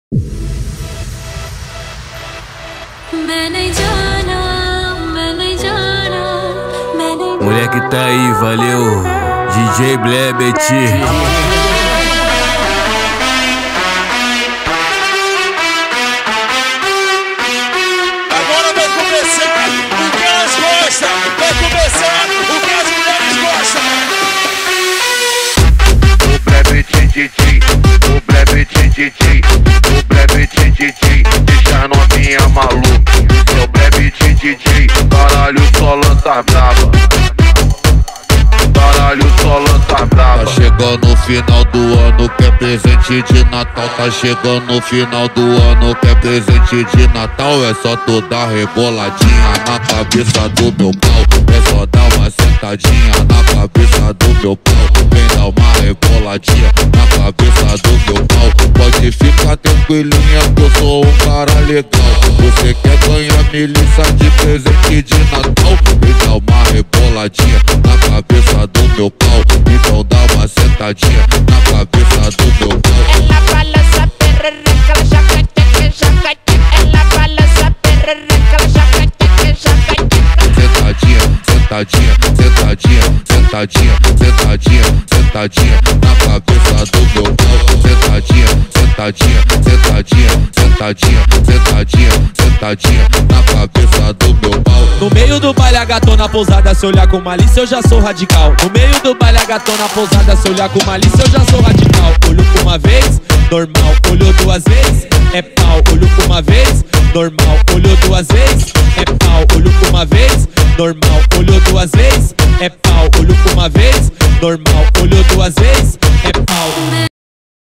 Moleque tá aí, valeu. DJ Blebet. Agora vai começar o que elas gostam. Vai começar o que as mulheres gostam. O Blebet DJ, o Blebet DJ, o Blebet DJ, deixa a novinha maluca. Seu Blebet DJ, caralho, só lança brava. Caralho, só lança brava. Tá chegando o final do ano, quer presente de Natal. Tá chegando o final do ano, quer presente de Natal. É só tu dar reboladinha na cabeça do meu pau. É só dar uma sentadinha na cabeça do meu pau. Vem dar uma reboladinha na cabeça do meu pau. Pode ficar tranquilinha que eu sou um cara legal. Você quer ganhar melissa de presente de Natal? Vem dar uma reboladinha na cabeça do meu pau. Então dá uma sentadinha na cabeça do meu pau. Ela balança perereca, ela jaca-jaca, jaca-jaca. Ela balança perereca, ela jaca-jaca, jaca-jaca. Sentadinha, sentadinha, sentadinha, sentadinha, sentadinha, sentadinha na cabeça do meu pau. Sentadinha, sentadinha, sentadinha, sentadinha, sentadinha, sentadinha na cabeça do meu pau. No meio do baile a gatona pousada, se olhar com malícia eu já sou radical. No meio do baile a gatona pousada, se olhar com malícia eu já sou radical. Olho com uma vez, normal. Olhou duas vezes, é pau. Olho com uma vez, normal. Olhou duas vezes, é pau. Olho com uma vez, normal. Olhou duas vezes, é pau. Olho com uma vez, normal. Olhou duas vezes, é pau.